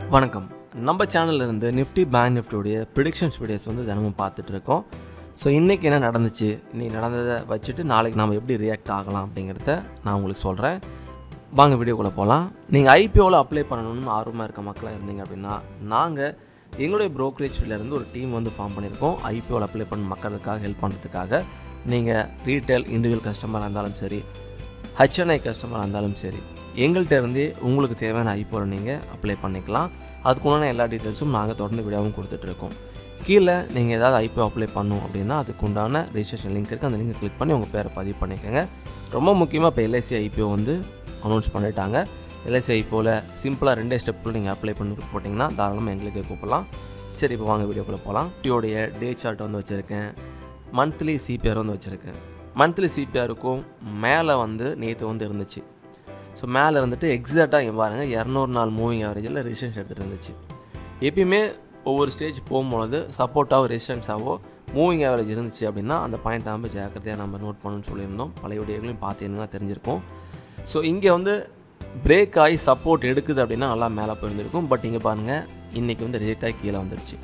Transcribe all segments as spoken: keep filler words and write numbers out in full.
வணக்கம். நம்ம சேனல்ல இருந்து நிஃப்டி பேங்க் நிஃப்டியோடைய ப்ரிடிக்ஷன்ஸ் வீடியோஸ் வந்து தினமும் பார்த்துட்டு இருக்கோம். ஸோ இன்றைக்கி என்ன நடந்துச்சு, இன்றைக்கி நடந்ததை வச்சுட்டு நாளைக்கு நம்ம எப்படி ரியாக்ட் ஆகலாம் அப்படிங்கிறத நான் உங்களுக்கு சொல்கிறேன். வாங்க வீடியோக்குள்ளே போகலாம். நீங்கள் ஐபிஓவில் அப்ளை பண்ணணும்னு ஆர்வமாக இருக்க மக்களாக இருந்தீங்க அப்படின்னா, நாங்கள் எங்களுடைய ப்ரோக்கரேஜ் ஃபீல்டிலேருந்து ஒரு டீம் வந்து ஃபார்ம் பண்ணியிருக்கோம். ஐபிஓவில் அப்ளை பண்ண மக்களுக்காக ஹெல்ப் பண்ணுறதுக்காக. நீங்கள் ரீட்டைல் இண்டிவிஜுவல் கஸ்டமராக இருந்தாலும் சரி, ஹெச்என்ஐ கஸ்டமராக இருந்தாலும் சரி, எங்கள்கிட்ட இருந்தே உங்களுக்கு தேவையான ஐபிஓவில் நீங்கள் அப்ளை பண்ணிக்கலாம். அதுக்குண்டான எல்லா டீட்டெயில்ஸும் நாங்கள் தொடர்ந்து வீடியோவும் கொடுத்துட்ருக்கோம். கீழே நீங்கள் ஏதாவது ஐபிஓ அப்ளை பண்ணணும் அப்படின்னா அதுக்குண்டான ரெஜிஸ்ட்ரேஷன் லிங்க் இருக்குது. அந்த லிங்கை கிளிக் பண்ணி உங்கள் பேரை பதிவு பண்ணிக்கோங்க. ரொம்ப முக்கியமாக இப்போ எல்ஐசி ஐபிஓ வந்து அனௌன்ஸ் பண்ணிட்டாங்க. எல்ஐசி ஐபிஓவில் சிம்பிளாக ரெண்டே ஸ்டெப்பில் நீங்கள் அப்ளை பண்ணி போட்டிங்கன்னா தாராளமாக எங்களுக்கே கூப்பிடலாம். சரி, இப்போ வாங்க வீடியோக்குள்ளே போகலாம். நிஃப்டியோடைய டே சார்ட் வந்து வச்சுருக்கேன். மந்த்லி சிபிஆர் வந்து வச்சுருக்கேன். மந்த்லி சிபிஆருக்கும் மேலே வந்து நேற்று வந்து இருந்துச்சு. ஸோ மேலே இருந்துட்டு எக்ஸாக்டாக இங்கே பாருங்கள், இரநூறு நாள் மூவிங் ஆவரேஜில் ரெசிஸ்டன்ஸ் எடுத்துகிட்டு இருந்துச்சு. எப்பயுமே ஒவ்வொரு ஸ்டேஜ் போகும்பொழுது சப்போர்ட்டாகவோ ரெசிஸ்டன்ஸாகவோ மூவிங் ஆவரேஜ் இருந்துச்சு அப்படின்னா அந்த பாயிண்ட் நம்ம ஜாக்கிரதையாக நம்ம நோட் பண்ணணும்னு சொல்லியிருந்தோம். பழைய வீடியோகளையும் பார்த்தீங்கன்னா தெரிஞ்சிருக்கும். ஸோ இங்கே வந்து பிரேக் ஆகி சப்போர்ட் எடுக்குது அப்படின்னா நல்லா மேலே போயிருந்துருக்கும். பட் இங்கே பாருங்கள், இன்றைக்கி வந்து ரிஜெக்ட் ஆகி கீழே வந்துடுச்சு.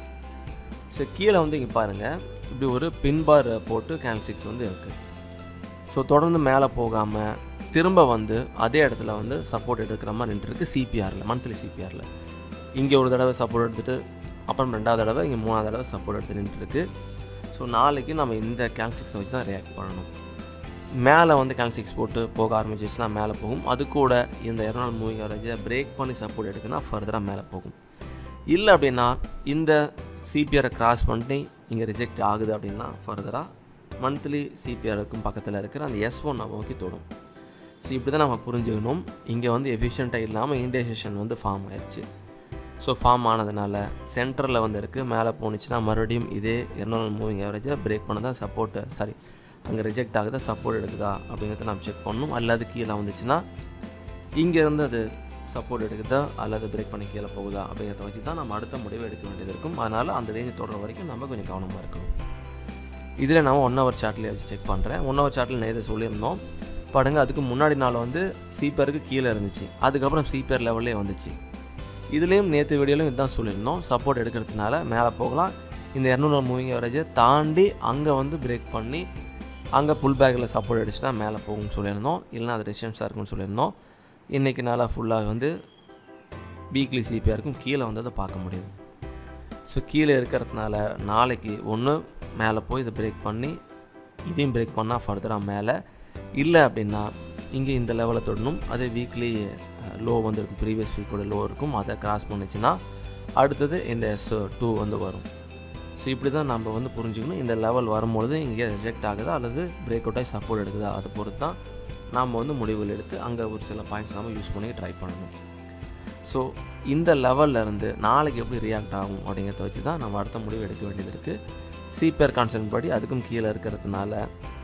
ஸோ கீழே வந்து இங்கே பாருங்கள், இப்படி ஒரு பின்பார் போட்டு கேண்டில் சிக்ஸ் வந்து இருக்குது. ஸோ தொடர்ந்து மேலே போகாமல் திரும்ப வந்து அதே இடத்துல வந்து சப்போர்ட் எடுக்கிற மாதிரி நின்றுருக்கு. சிபிஆரில் மந்த்லி சிபிஆரில் இங்கே ஒரு தடவை சப்போர்ட் எடுத்துகிட்டு அப்புறம் ரெண்டாவது தடவை இங்கே மூணாவது தடவை சப்போர்ட் எடுத்து நின்றுருக்கு. ஸோ நாளைக்கு நம்ம இந்த கேண்டில் சிக்ஸை வச்சு தான் ரியாக்ட் பண்ணணும். மேலே வந்து கேண்டில் சிக்ஸ் போட்டு போக ஆரம்பிச்சிச்சுன்னா மேலே போகும். அது கூட இந்த இரநூறு மூவிங் ஆவரேஜை பிரேக் பண்ணி சப்போர்ட் எடுக்குன்னா ஃபர்தராக மேலே போகும். இல்லை அப்படின்னா இந்த சிபிஆரை கிராஸ் பண்ணி இங்கே ரிஜெக்ட் ஆகுது அப்படின்னா ஃபர்தராக மந்த்லி சிபிஆருக்கும் பக்கத்தில் இருக்கிற அந்த எஸ் ஒன் நோக்கி தொடும். ஸோ இப்படி தான் நம்ம புரிஞ்சுக்கணும். இங்கே வந்து எஃபிஷியண்ட்டாக இல்லாமல் இன்டெசிஷன் வந்து ஃபார்ம் ஆயிடுச்சு. ஸோ ஃபார்ம் ஆனதுனால சென்டரில் வந்து இருக்குது. மேலே போணுச்சுன்னா மறுபடியும் இதே இரநூறு மூவிங் ஆவரேஜை பிரேக் பண்ண தான் சப்போர்ட்டு சாரி அங்கே ரிஜெக்ட் ஆகுதா சப்போர்ட் எடுக்குதா அப்படிங்கிறத நம்ம செக் பண்ணணும். அல்லது கீழே வந்துச்சுன்னா இங்கேருந்து அது சப்போர்ட் எடுக்குதா அல்லது பிரேக் பண்ணி கீழே போகுதா அப்படிங்கிறத வச்சு தான் நம்ம அடுத்த முடிவை எடுக்க வேண்டியது இருக்கும். அதனால் அந்த ரேஞ்சு தொடர வரைக்கும் நம்ம கொஞ்சம் கவனமாக இருக்கணும். இதில் நான் ஒன் ஹவர் சார்ட்லேயே வச்சு செக் பண்ணுறேன். ஒன் ஹவர் சார்ட்டில் நேற்று சொல்லியிருந்தோம் பாருங்க, அதுக்கு முன்னாடி நாள் வந்து சிபிஆருக்கு கீழே இருந்துச்சு. அதுக்கப்புறம் சிபிஆர் லெவல்லே வந்துச்சு. இதுலேயும் நேற்று வீடியோலையும் இதுதான் சொல்லியிருந்தோம். சப்போர்ட் எடுக்கிறதுனால மேலே போகலாம். இந்த இரநூறு மூவிங் ஆவரேஜை தாண்டி அங்கே வந்து பிரேக் பண்ணி அங்கே புல் பேக்கில் சப்போர்ட் அடிச்சுன்னா மேலே போகும்னு சொல்லியிருந்தோம். இல்லைனா அது ரெசிஸ்டன்ஸாக இருக்குன்னு சொல்லியிருந்தோம். இன்றைக்கி நாளாக ஃபுல்லாக வந்து வீக்லி சிபிஆருக்கும் கீழே வந்ததை பார்க்க முடியுது. ஸோ கீழே இருக்கிறதுனால நாளைக்கு ஒன்று மேலே போய் இதை பிரேக் பண்ணி இதையும் பிரேக் பண்ணால் ஃபர்தராக மேலே, இல்லை அப்படின்னா இங்கே இந்த லெவலில் தொடணும். அதே வீக்லி லோ வந்து இருக்கும், ப்ரீவியஸ் வீக்கோட லோ இருக்கும். அதை கிராஸ் பண்ணிச்சுன்னா அடுத்தது இந்த எஸ் டூ வந்து வரும். ஸோ இப்படி தான் நம்ம வந்து புரிஞ்சுக்கணும். இந்த லெவல் வரும்பொழுது இங்கே ரிஜெக்ட் ஆகுதா அல்லது பிரேக் அவுட் ஆகி சப்போர்ட் எடுக்குதா அதை பொறுத்து தான் நாம் வந்து முடிவுகள் எடுத்து அங்கே ஒரு சில பாயிண்ட்ஸ் நம்ம யூஸ் பண்ணி ட்ரை பண்ணணும். ஸோ இந்த லெவலில் இருந்து நாளைக்கு எப்படி ரியாக்ட் ஆகும் அப்படிங்கிறத வச்சு தான் நம்ம அடுத்த முடிவு எடுக்க வேண்டியது இருக்குது. சிபிஆர் கான்செப்ட் படி அதுக்கும் கீழே இருக்கிறதுனால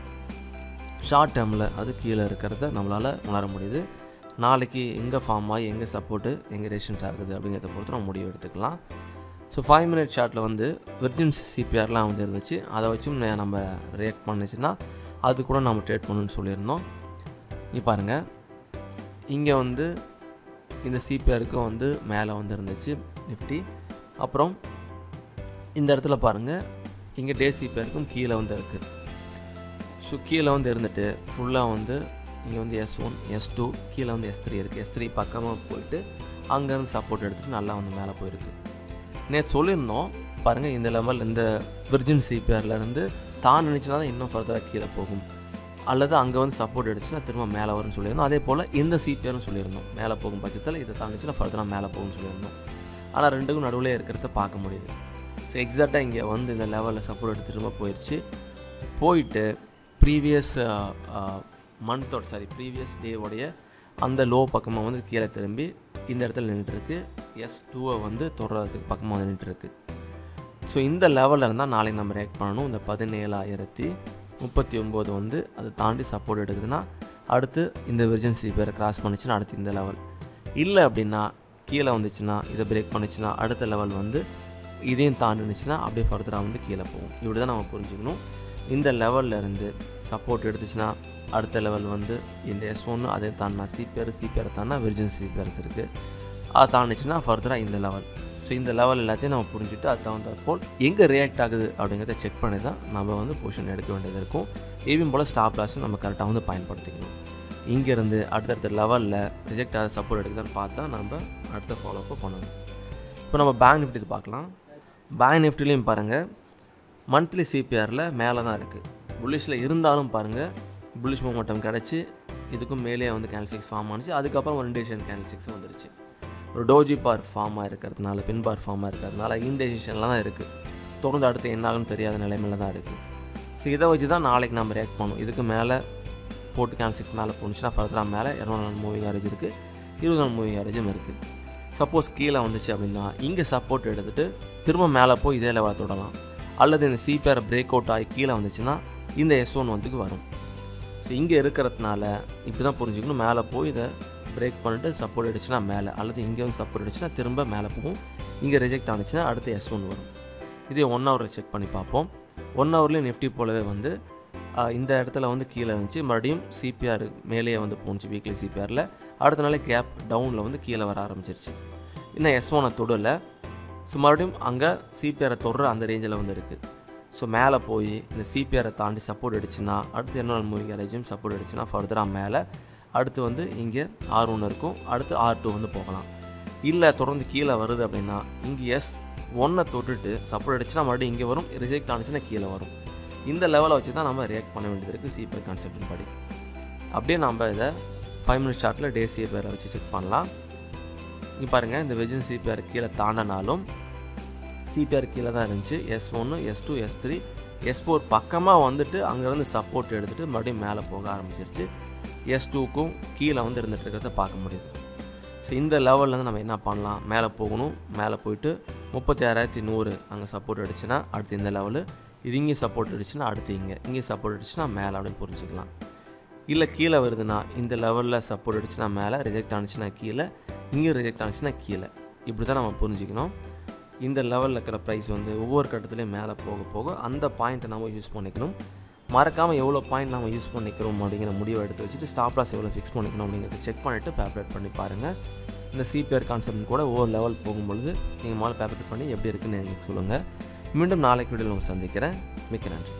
ஷார்ட் டேர்மில் அது கீழே இருக்கிறத நம்மளால் உணர முடியுது. நாளைக்கு எங்கே ஃபார்ம் ஆகி எங்கே சப்போர்ட்டு எங்கே ரெசிஸ்டன்ஸ் ஆகுது அப்படிங்கிறத பொறுத்து நம்ம முடிவு எடுத்துக்கலாம். ஸோ ஃபைவ் மினிட் ஷார்ட்டில் வந்து விர்ஜின்ஸ் சிபிஆர்லாம் வந்து இருந்துச்சு. அதை வச்சும் நம்ம ரியாக்ட் பண்ணிச்சுன்னா அது கூட நம்ம ட்ரேட் பண்ணணும்னு சொல்லியிருந்தோம். இங்கே பாருங்கள், இங்கே வந்து இந்த சிபிஆருக்கும் வந்து மேலே வந்து இருந்துச்சு நிஃப்டி. அப்புறம் இந்த இடத்துல பாருங்கள், இங்கே டே சிபிஆருக்கும் கீழே வந்து இருக்குது. ஸோ கீழே வந்து இருந்துட்டு ஃபுல்லாக வந்து இங்கே வந்து எஸ் ஒன் எஸ் டூ கீழே வந்து எஸ் த்ரீ இருக்குது. எஸ் த்ரீ பக்கமாக போயிட்டு அங்கேருந்து சப்போர்ட் எடுத்துகிட்டு நல்லா வந்து மேலே போயிருக்கு. நேற்று சொல்லியிருந்தோம் பாருங்கள், இந்த லெவல் இந்த விர்ஜின் சிபிஆர்லேருந்து தான் நினச்சினா தான் இன்னும் ஃபர்தராக கீழே போகும், அல்லது அங்கே வந்து சப்போர்ட் எடுத்துச்சுன்னா திரும்ப மேலே வரும்னு சொல்லியிருந்தோம். அதே போல் இந்த சிபிஆர்னு சொல்லியிருந்தோம், மேலே போகும் பட்சத்தில் இதை தாண்டிச்சுன்னா ஃபர்தராக மேலே போகும்னு சொல்லியிருந்தோம். ஆனால் ரெண்டுக்கும் நடுவில் இருக்கிறத பார்க்க முடியுது. ஸோ எக்ஸாக்டாக இங்கே வந்து இந்த லெவலில் சப்போர்ட் எடுத்து திரும்ப போயிடுச்சு. போயிட்டு ப்ரீவியஸ் மந்தோட சாரி ப்ரீவியஸ் டேவோடைய அந்த லோ பக்கமாக வந்து கீழே திரும்பி இந்த இடத்துல நின்றுட்டுருக்கு. எஸ் டூவை வந்து தொடர்றதுக்கு பக்கமாக வந்து நின்றுட்டுருக்கு. ஸோ இந்த லெவலில் இருந்தால் நாளைக்கு நம்ம ரியாக்ட் பண்ணணும். இந்த பதினேழாயிரத்தி முப்பத்தி ஒம்பது வந்து அதை தாண்டி சப்போர்ட் எடுக்குதுன்னா அடுத்து இந்த விர்ஜின் சிபிஆரை கிராஸ் பண்ணிச்சுன்னா அடுத்து இந்த லெவல், இல்லை அப்படின்னா கீழே வந்துச்சுன்னா இதை பிரேக் பண்ணிச்சுன்னா அடுத்த லெவல் வந்து இதையும் தாண்டிச்சுன்னா அப்படியே ஃபர்தராக வந்து கீழே போகும். இப்படி தான் நம்ம புரிஞ்சுக்கணும். இந்த லெவலில் இருந்து சப்போர்ட் எடுத்துச்சுன்னா அடுத்த லெவல் வந்து இந்த எஸ் ஒன்று அதே தாண்டினா சிபிஆர் சிபிஆர் தாண்டினா விர்ஜின் சிபிஆர்ஸ் இருக்குது. அது தாண்டிச்சுன்னா ஃபர்தராக இந்த லெவல். ஸோ இந்த லெவல் எல்லாத்தையும் நம்ம புரிஞ்சுட்டு அது தகுந்தாற்போல் எங்கே ரியாக்ட் ஆகுது அப்படிங்கிறத செக் பண்ணி தான் நம்ம வந்து பொசிஷன் எடுக்க வேண்டியது இருக்கும். ஈவன் போல் ஸ்டாப் லாஸும் நம்ம கரெக்டாக வந்து பயன்படுத்திக்கணும். இங்கேருந்து அடுத்தடுத்த லெவலில் ரிஜெக்ட் ஆகிற சப்போர்ட் எடுக்குதான்னு பார்த்தா நம்ம அடுத்த ஃபாலோஅப்பை பண்ணணும். இப்போ நம்ம பேங்க் நிஃப்டி பார்க்கலாம். பேங்க் நிஃப்டிலையும் பாருங்கள், மந்த்லி சிபிஆரில் மேலே தான் இருக்குது. புல்லிஷில் இருந்தாலும் பாருங்கள், புல்லிஷ் மொமெண்டம் கிடச்சி இதுக்கும் மேலே வந்து கேண்டில் ஸ்டிக்ஸ் ஃபார்ம் ஆனிச்சு. அதுக்கப்புறம் ஒரு இண்டேஷன் கேண்டில் ஸ்டிக்ஸ் வந்துருச்சு. ஒரு டோஜி பார் ஃபார்மாக இருக்கிறதுனால, பின் பார் ஃபார்மாக இருக்கிறதுனால இன்டெசிஷன்லாம் தான் இருக்குது. தொடர்ந்து அடுத்து என்ன ஆகுன்னு தெரியாத நிலைமையில தான் இருக்குது. ஸோ இதை வச்சு தான் நாளைக்கு நம்ம ரியாக்ட் பண்ணணும். இதுக்கு மேலே போட்டு கேண்டில் ஸ்டிக்ஸ் மேலே போணுச்சுன்னா ஃபர்தராக மேலே இரநூறு நாள் மூவிங் ஆவரேஜ் இருக்குது, இருபது நாள் மூவிங் ஆவரேஜும் இருக்குது. சப்போஸ் கீழே வந்துச்சு அப்படின்னா இங்கே சப்போர்ட் எடுத்துகிட்டு திரும்ப மேலே போய் இதே லெவலை தொடலாம். அல்லது இந்த சிபிஆர் பிரேக் அவுட் ஆகி கீழே வந்துச்சுன்னா இந்த எஸ் ஒன் வந்துக்கு வரும். ஸோ இங்கே இருக்கிறதுனால இப்படி தான் புரிஞ்சுக்கணும். மேலே போய் இதை பிரேக் பண்ணிட்டு சப்போர்ட் அடிச்சுன்னா மேலே, அல்லது இங்கே வந்து சப்போர்ட் அடிச்சுன்னா திரும்ப மேலே போகும். இங்கே ரிஜெக்ட் ஆனிச்சுன்னா அடுத்து எஸ் ஒன் வரும். இதே ஒன் ஹவரில் செக் பண்ணி பார்ப்போம். ஒன் ஹவர்லேயும் நிஃப்டி போலவே வந்து இந்த இடத்துல வந்து கீழே இருந்துச்சு, மறுபடியும் சிபிஆர் மேலேயே வந்து போணுச்சு வீக்லி சிபிஆரில். அடுத்த நாளே கேப் டவுனில் வந்து கீழே வர ஆரம்பிச்சிருச்சு. இன்னும் எஸ் ஒனை தொடலை. ஸோ மறுபடியும் அங்கே சிபிஆரை தொடர அந்த ரேஞ்சில் வந்து இருக்குது. ஸோ மேலே போய் இந்த சிபிஆரை தாண்டி சப்போர்ட் அடிச்சுன்னா அடுத்து என்ன மூவிங் ஆவரேஜும் சப்போர்ட் அடிச்சுன்னா ஃபர்தராக மேலே, அடுத்து வந்து இங்கே ஆர் ஒன்று இருக்கும், அடுத்து ஆர் டூ வந்து போகலாம். இல்லை தொடர்ந்து கீழே வருது அப்படின்னா இங்கே எஸ் ஒன்னை தொட்டுட்டு சப்போர்ட் அடிச்சுன்னா மறுபடியும் இங்கே வரும், ரிஜெக்ட் ஆனிச்சுன்னா கீழே வரும். இந்த லெவலை வச்சு தான் நம்ம ரியாக்ட் பண்ண வேண்டியது இருக்குது சிபிஆர் கான்செப்டின் படி. அப்படியே நம்ம இதை ஃபைவ் மினிட்ஸ் சார்ட்டில் டே சிபிஆரை வச்சு செக் பண்ணலாம். இங்கே பாருங்கள், இந்த வெஜின் சிபிஆர் கீழே தாண்டினாலும் சிபிஆர் கீழே தான் இருந்துச்சு. எஸ் ஒன்று, S two, S three, S four பக்கமாக வந்துட்டு அங்கேருந்து சப்போர்ட் எடுத்துகிட்டு மறுபடியும் மேலே போக ஆரம்பிச்சிருச்சு. எஸ் டூக்கும் கீழே வந்து இருந்துகிட்டு இருக்கிறத பார்க்க முடியுது. ஸோ இந்த லெவல்லேருந்து நம்ம என்ன பண்ணலாம், மேலே போகணும். மேலே போயிட்டு முப்பத்தி ஆறாயிரத்தி நூறு அங்கே சப்போர்ட் அடிச்சுன்னா அடுத்து இந்த லெவலு, இது இங்கே சப்போர்ட் அடிச்சுன்னா அடுத்து இங்கே, இங்கே சப்போர்ட் அடிச்சுன்னா மேலே அப்படின்னு புரிஞ்சுக்கலாம். இல்லை கீழே வருதுன்னா இந்த லெவலில் சப்போர்ட் அடிச்சுன்னா மேலே, ரிஜெக்ட் ஆனிச்சுன்னா கீழே, இங்கே ரிஜெக்ட் ஆனிச்சுன்னா கீழே. இப்படி தான் நம்ம புரிஞ்சுக்கணும். இந்த லெவலில் இருக்கிற ப்ரைஸ் வந்து ஒவ்வொரு கட்டத்துலேயும் மேலே போக போக அந்த பாயிண்ட்டை நம்ம யூஸ் பண்ணிக்கணும். மறக்காமல் எவ்வளோ பாயிண்ட் நம்ம யூஸ் பண்ணிக்கிறோம் அப்படிங்கிற முடிவை எடுத்து வச்சுட்டு ஸ்டாப் லாஸ் எவ்வளோ ஃபிக்ஸ் பண்ணிக்கணும் அப்படிங்கிறத செக் பண்ணிவிட்டு பேப்பரேட் பண்ணி பாருங்கள். இந்த சிபிஆர் கான்செப்ட் கூட ஒவ்வொரு லெவல் போகும்பொழுது நீங்கள் மேலே பேப்பரேட் பண்ணி எப்படி இருக்குன்னு எனக்கு சொல்லுங்கள். மீண்டும் நாளைக்கு வீடியோவில் உங்களை சந்திக்கிறேன். மிக்க நன்றி.